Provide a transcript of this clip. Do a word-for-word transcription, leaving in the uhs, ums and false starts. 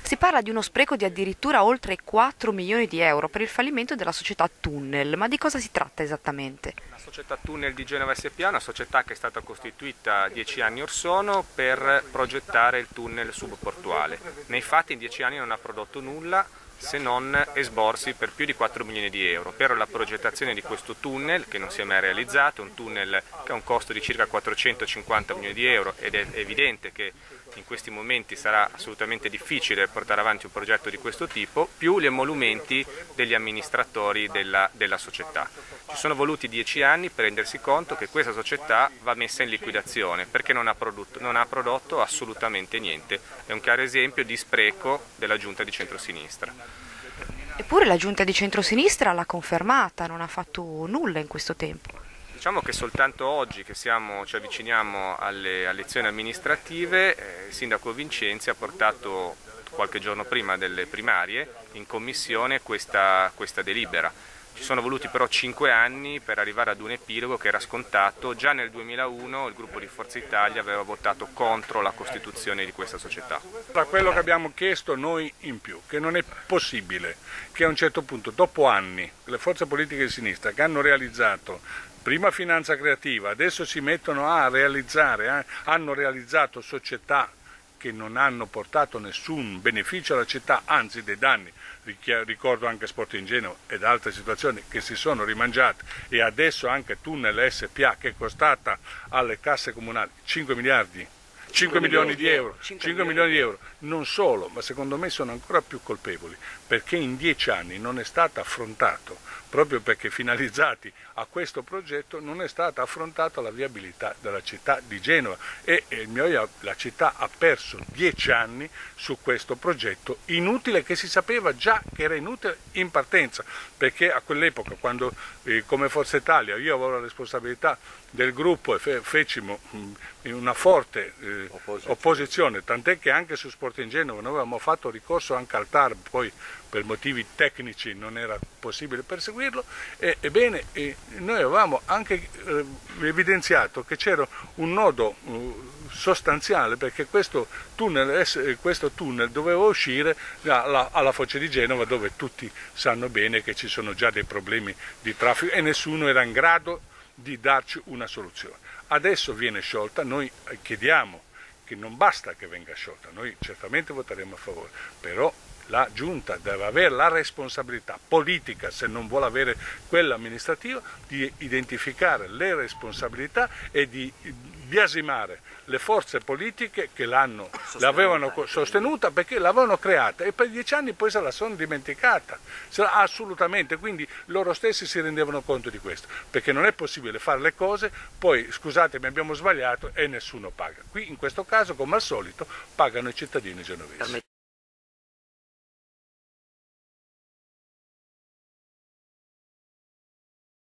Si parla di uno spreco di addirittura oltre quattro milioni di euro per il fallimento della società Tunnel, ma di cosa si tratta esattamente? La società Tunnel di Genova S P A è una società che è stata costituita dieci anni or sono per progettare il tunnel subportuale. Nei fatti in dieci anni non ha prodotto nulla se non esborsi per più di quattro milioni di euro per la progettazione di questo tunnel che non si è mai realizzato, un tunnel che ha un costo di circa quattrocentocinquanta milioni di euro ed è evidente che in questi momenti sarà assolutamente difficile portare avanti un progetto di questo tipo, più gli emolumenti degli amministratori della, della società. Ci sono voluti dieci anni per rendersi conto che questa società va messa in liquidazione perché non ha prodotto, non ha prodotto assolutamente niente. È un chiaro esempio di spreco della giunta di centrosinistra. Eppure la giunta di centrosinistra l'ha confermata, non ha fatto nulla in questo tempo. Diciamo che soltanto oggi che siamo, ci avviciniamo alle, alle elezioni amministrative, eh, il sindaco Vincenzi ha portato qualche giorno prima delle primarie in commissione questa, questa delibera. Ci sono voluti però cinque anni per arrivare ad un epilogo che era scontato. Già nel duemilauno il gruppo di Forza Italia aveva votato contro la costituzione di questa società. Da quello che abbiamo chiesto noi in più, che non è possibile che a un certo punto, dopo anni, le forze politiche di sinistra che hanno realizzato prima finanza creativa, adesso si mettono a realizzare, eh, hanno realizzato società che non hanno portato nessun beneficio alla città, anzi dei danni. Ricordo anche Sporting Genova ed altre situazioni che si sono rimangiate, e adesso anche Tunnel S P A che è costata alle casse comunali cinque miliardi, cinque milioni di euro, cinque milioni di euro, non solo, ma secondo me sono ancora più colpevoli perché in dieci anni non è stato affrontato, proprio perché finalizzati a questo progetto, non è stata affrontata la viabilità della città di Genova e la città ha perso dieci anni su questo progetto inutile, che si sapeva già che era inutile in partenza, perché a quell'epoca, quando eh, come Forza Italia io avevo la responsabilità del gruppo e fe fecimo mh, una forte eh, opposizione. opposizione, tant'è che anche su Sporting Genova noi avevamo fatto ricorso anche al T A R, poi per motivi tecnici non era possibile perseguirlo, e, ebbene e noi avevamo anche eh, evidenziato che c'era un nodo uh, sostanziale, perché questo tunnel, questo tunnel doveva uscire alla, alla foce di Genova, dove tutti sanno bene che ci sono già dei problemi di traffico e nessuno era in grado di darci una soluzione. Adesso viene sciolta, noi chiediamo che non basta che venga sciolta, noi certamente voteremo a favore, però la Giunta deve avere la responsabilità politica, se non vuole avere quella amministrativa, di identificare le responsabilità e di biasimare le forze politiche che l'hanno, l'avevano sostenuta, perché l'avevano creata e per dieci anni poi se la sono dimenticata, assolutamente, quindi loro stessi si rendevano conto di questo, perché non è possibile fare le cose, poi scusatemi abbiamo sbagliato e nessuno paga. Qui in questo caso, come al solito, pagano i cittadini genovesi.